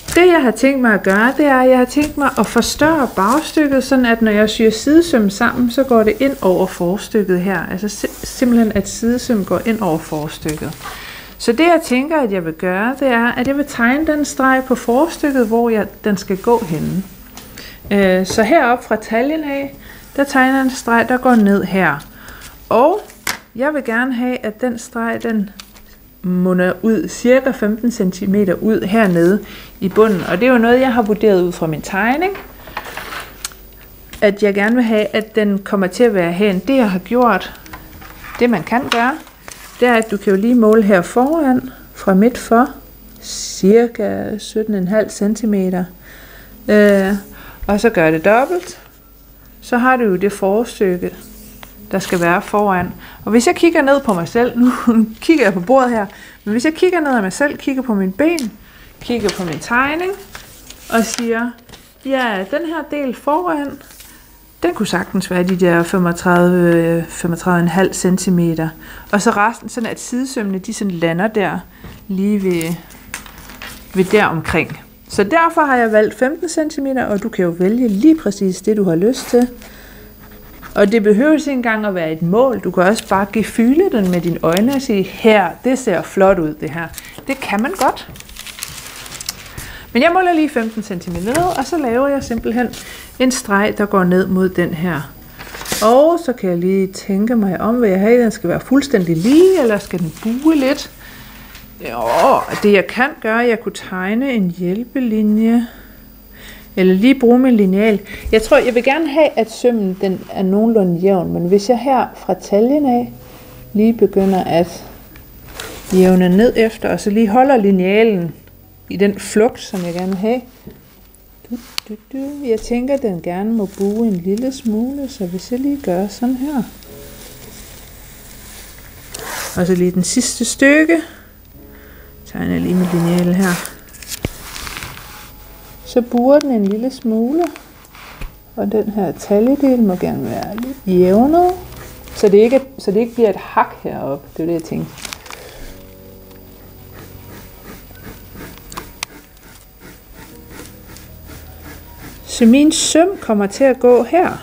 Det jeg har tænkt mig at gøre, det er, at jeg har tænkt mig at forstørre bagstykket, sådan at når jeg syr sidesøm sammen, så går det ind over forstykket her. Altså simpelthen at sidesøm går ind over forstykket. Så det jeg tænker, at jeg vil gøre, det er, at jeg vil tegne den streg på forstykket, hvor den skal gå henne. Så heroppe fra taljen af, der tegner jeg en streg, der går ned her. Og jeg vil gerne have, at den streg, den munder ud cirka 15 cm ud hernede i bunden. Og det er jo noget, jeg har vurderet ud fra min tegning. At jeg gerne vil have, at den kommer til at være herhen. Det jeg har gjort, det man kan gøre, det er, at du kan jo lige måle her foran, fra midt for, cirka 17,5 cm. Og så gør det dobbelt. Så har du jo det forstykke, der skal være foran. Og hvis jeg kigger ned på mig selv, nu kigger jeg på bordet her, men hvis jeg kigger ned af mig selv, kigger på mine ben, kigger på min tegning, og siger, ja, den her del foran, den kunne sagtens være de der 35,5 cm. Og så resten, sådan at sidesømmene, de sådan lander der, lige ved der omkring. Så derfor har jeg valgt 15 cm, og du kan jo vælge lige præcis det, du har lyst til. Og det behøver ikke engang at være et mål. Du kan også bare gefyle den med dine øjne og sige, her, det ser flot ud, det her. Det kan man godt. Men jeg måler lige 15 cm ned, og så laver jeg simpelthen en streg, der går ned mod den her. Og så kan jeg lige tænke mig om, hvad jeg har. Den skal være fuldstændig lige, eller skal den bue lidt? Det jeg kan gøre, jeg kunne tegne en hjælpelinje. Eller lige bruge min lineal. Jeg tror, jeg vil gerne have, at sømmen den er nogenlunde jævn. Men hvis jeg her fra taljen af lige begynder at jævne ned efter, og så lige holder linealen i den flugt, som jeg gerne vil have. Jeg tænker, at den gerne må bue en lille smule, så hvis jeg lige gør sådan her. Og så lige den sidste stykke. Tegner jeg lige med lineal her. Så buer den en lille smule, og den her taljedel må gerne være lidt jævnet, så det ikke bliver et hak heroppe. Det er det, jeg tænker. Så min søm kommer til at gå her.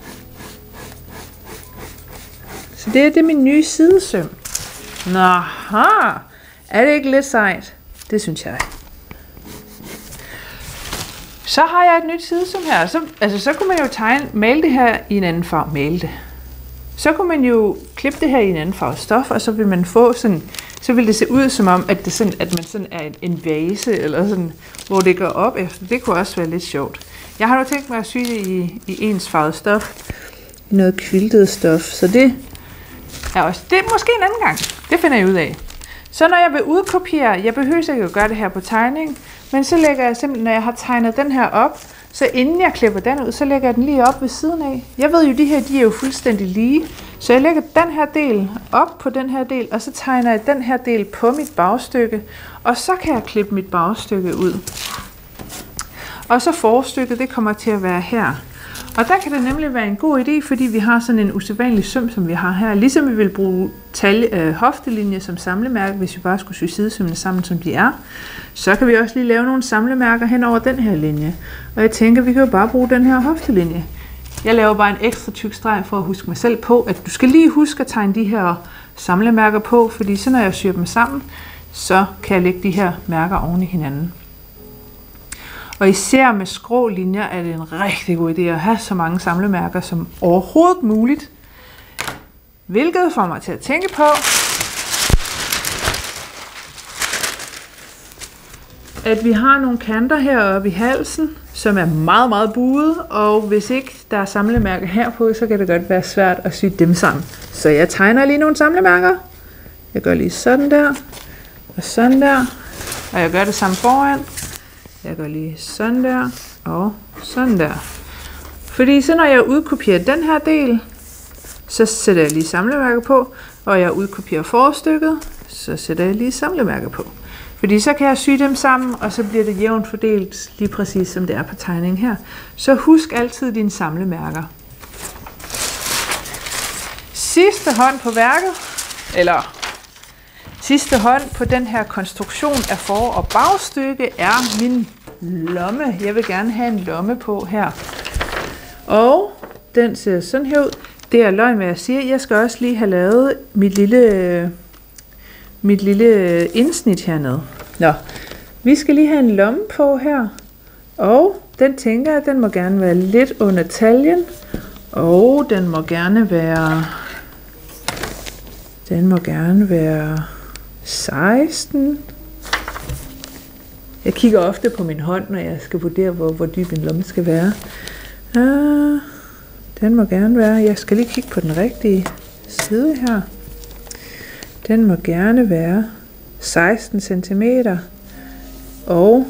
Så det er min nye sidesøm. Naha! Er det ikke lidt sejt? Det synes jeg. Så har jeg et nyt sidesøm her. Så kunne man jo male det her i en anden farve. Male det. Så kunne man jo klippe det her i en anden farve stof, og så vil man få sådan, så vil det se ud som om, at, at man sådan er en vase, eller sådan, hvor det går op efter. Det kunne også være lidt sjovt. Jeg har nu tænkt mig at sy det i ensfarvet stof. I noget quiltet stof. Så det er også, det er måske en anden gang. Det finder jeg ud af. Så når jeg vil udkopiere, jeg behøver ikke at gøre det her på tegning, men så lægger jeg simpelthen, når jeg har tegnet den her op, så inden jeg klipper den ud, så lægger jeg den lige op ved siden af. Jeg ved jo, de her, de er jo fuldstændig lige, så jeg lægger den her del op på den her del, og så tegner jeg den her del på mit bagstykke, og så kan jeg klippe mit bagstykke ud. Og så forstykket, det kommer til at være her. Og der kan det nemlig være en god idé, fordi vi har sådan en usædvanlig søm, som vi har her. Ligesom vi vil bruge hoftelinje som samlemærke, hvis vi bare skulle sy sidesømmene sammen, som de er. Så kan vi også lige lave nogle samlemærker hen over den her linje. Og jeg tænker, vi kan jo bare bruge den her hoftelinje. Jeg laver bare en ekstra tyk streg for at huske mig selv på, at du skal lige huske at tegne de her samlemærker på, fordi så når jeg syr dem sammen, så kan jeg lægge de her mærker oven i hinanden. Og især med skrå linjer er det en rigtig god idé at have så mange samlemærker som overhovedet muligt. Hvilket får mig til at tænke på, at vi har nogle kanter heroppe i halsen, som er meget, meget buede, og hvis ikke der er samlemærker herpå, så kan det godt være svært at sy dem sammen. Så jeg tegner lige nogle samlemærker. Jeg gør lige sådan der, og sådan der, og jeg gør det samme foran. Jeg gør lige sådan der, og sådan der. Fordi så når jeg udkopierer den her del, så sætter jeg lige samlemærker på, og jeg udkopierer forstykket, så sætter jeg lige samlemærker på. Fordi så kan jeg sy dem sammen, og så bliver det jævnt fordelt, lige præcis som det er på tegningen her. Så husk altid dine samlemærker. Sidste hånd på værket, eller sidste hånd på den her konstruktion af for- og bagstykke, er min lomme. Jeg vil gerne have en lomme på her. Og den ser sådan her ud. Det er løgn, hvad jeg siger. Jeg skal også lige have lavet mit lille indsnit hernede. Nå, vi skal lige have en lomme på her. Og den tænker jeg, den må gerne være lidt under taljen. Og den må gerne være 16. Jeg kigger ofte på min hånd, når jeg skal vurdere, hvor dyb en lomme skal være. Den må gerne være, jeg skal lige kigge på den rigtige side her. Den må gerne være 16 cm og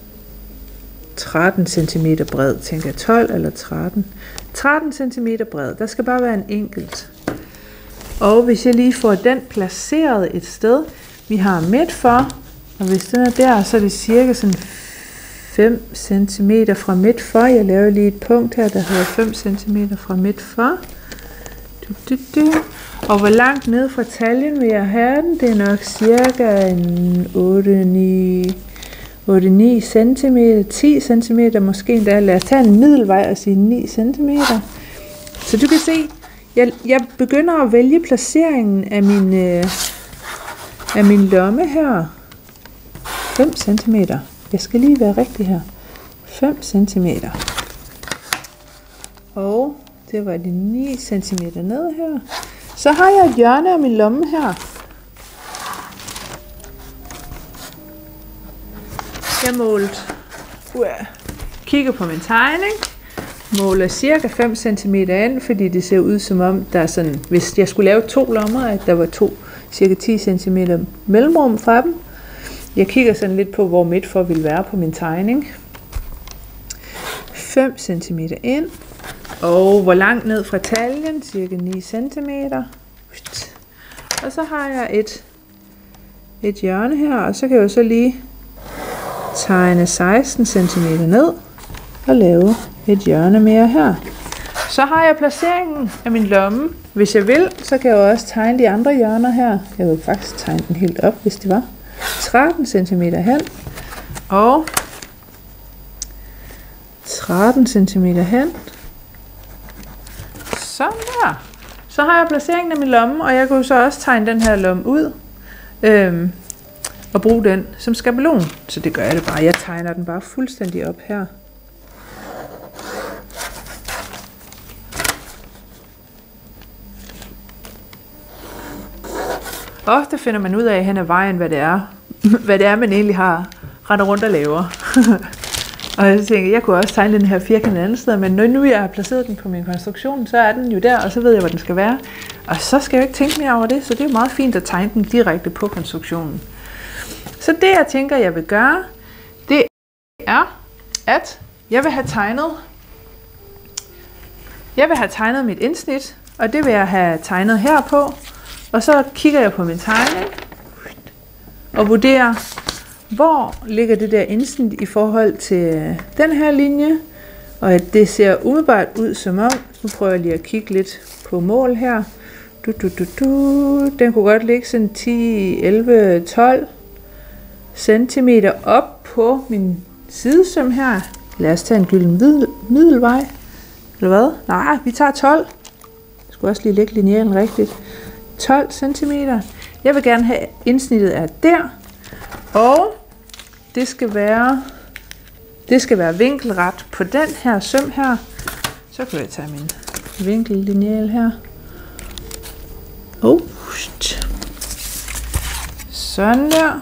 13 cm bred. Tænker jeg 12 eller 13. 13 cm bred. Der skal bare være en enkelt. Og hvis jeg lige får den placeret et sted, vi har midt for, og hvis den er der, så er det cirka sådan 5 cm fra midt for. Jeg laver lige et punkt her, der hedder 5 cm fra midt for. Og hvor langt ned fra taljen vil jeg have den? Det er nok cirka en 8-9 cm, 10 cm måske endda. Lad os tage en middelvej og sige 9 cm. Så du kan se, jeg begynder at vælge placeringen af min lomme her. 5 cm. Jeg skal lige være rigtig her. 5 cm. Og det var de 9 cm ned her. Så har jeg et hjørne af min lomme her. Jeg målte. Kigger på min tegning. Måler cirka 5 cm ind, fordi det ser ud som om, der er sådan, hvis jeg skulle lave 2 lommer, at der var cirka 10 cm mellemrum fra dem. Jeg kigger sådan lidt på, hvor midt for vil være på min tegning. 5 cm ind. Og hvor langt ned fra taljen? Cirka 9 cm. Og så har jeg et hjørne her, og så kan jeg jo så lige tegne 16 cm ned og lave et hjørne mere her. Så har jeg placeringen af min lomme. Hvis jeg vil, så kan jeg også tegne de andre hjørner her. Jeg vil faktisk tegne den helt op, hvis det var. 13 cm hen. Og 13 cm hen. Sådan der. Så har jeg placeringen af min lomme, og jeg kunne så også tegne den her lomme ud. Og bruge den som skabelon. Så det gør jeg det bare. Jeg tegner den bare fuldstændig op her. Ofte finder man ud af hen ad vejen, hvad det er, man egentlig har render rundt og laver. Og jeg tænker, jeg kunne også tegne den her firkant et andet sted, men når nu jeg har placeret den på min konstruktion, så er den jo der, og så ved jeg, hvor den skal være. Og så skal jeg jo ikke tænke mere over det, så det er meget fint at tegne den direkte på konstruktionen. Så det, jeg tænker, jeg vil gøre, det er, at jeg vil have tegnet mit indsnit, og det vil jeg have tegnet her på. Og så kigger jeg på min tegning og vurderer, hvor ligger det der indsnit i forhold til den her linje. Og at det ser umiddelbart ud som om, nu prøver jeg lige at kigge lidt på mål her. Den kunne godt ligge sådan 10, 11, 12 cm op på min sidesøm her. Lad os tage en gylden middelvej. Eller hvad? Nej, vi tager 12. Jeg skulle også lige lægge linealen rigtigt. 12 cm. Jeg vil gerne have indsnittet er der. Og det skal være vinkelret på den her søm her. Så kan jeg tage min vinkellineal her. Sådan der.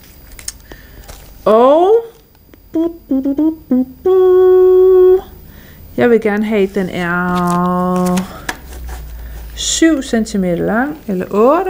Og jeg vil gerne have, at den er 7 cm lang, eller 8,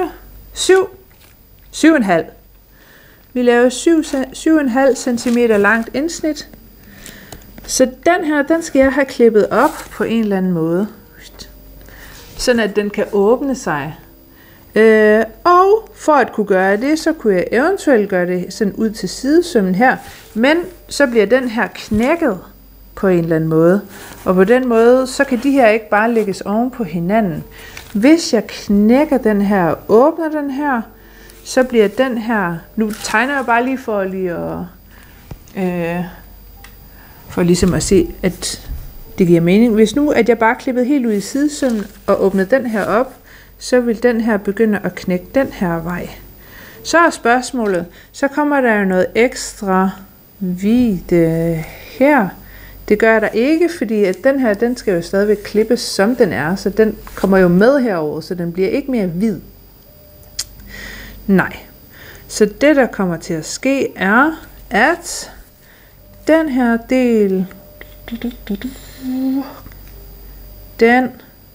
7,5. Vi laver 7,5 cm langt indsnit. Så den her, den skal jeg have klippet op på en eller anden måde. Sådan at den kan åbne sig. Og for at kunne gøre det, så kunne jeg eventuelt gøre det sådan ud til sidesømmen her. Men så bliver den her knækket på en eller anden måde. Og på den måde, så kan de her ikke bare lægges oven på hinanden. Hvis jeg knækker den her og åbner den her, så bliver den her, nu tegner jeg bare lige for lige For ligesom at se, at det giver mening. Hvis nu, at jeg bare klippede helt ud i sidesømmen og åbnede den her op, så vil den her begynde at knække den her vej. Så er spørgsmålet, så kommer der jo noget ekstra hvide her. Det gør der ikke, fordi at den her, den skal jo stadigvæk klippes, som den er, så den kommer jo med herover, så den bliver ikke mere hvid. Nej. Så det, der kommer til at ske, er, at den her del, den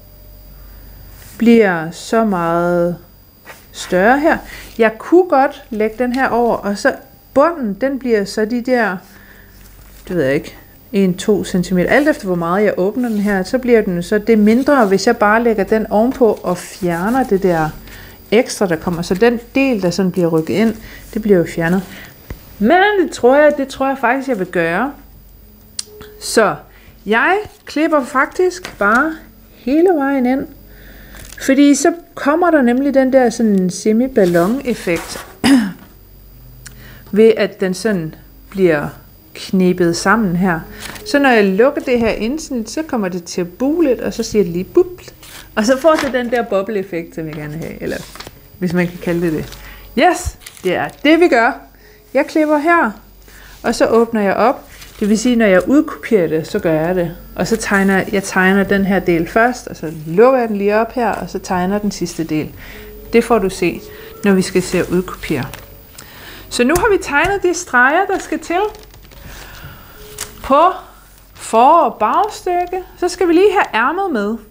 bliver så meget større her. Jeg kunne godt lægge den her over, og så bunden, den bliver så de der, det ved jeg ikke, 1-2 cm. Alt efter hvor meget jeg åbner den her, så bliver den så det mindre, hvis jeg bare lægger den ovenpå og fjerner det der ekstra, der kommer. Så den del, der sådan bliver rykket ind, det bliver jo fjernet. Men det tror jeg faktisk, jeg vil gøre. Så jeg klipper faktisk bare hele vejen ind. Fordi så kommer der nemlig den der sådan semi-ballon-effekt. Ved at den sådan bliver knebet sammen her. Så når jeg lukker det her indsnit, så kommer det til at buge lidt, og så siger det lige bup. Og så får det den der boble-effekt, som jeg gerne vil have. Eller hvis man kan kalde det det. Yes, det er det vi gør. Jeg klipper her, og så åbner jeg op. Det vil sige, når jeg udkopierer det, så gør jeg det. Og så tegner den her del først, og så lukker jeg den lige op her, og så tegner den sidste del. Det får du se, når vi skal se at udkopiere. Så nu har vi tegnet de streger, der skal til. På for- og bagstykke, så skal vi lige have ærmet med.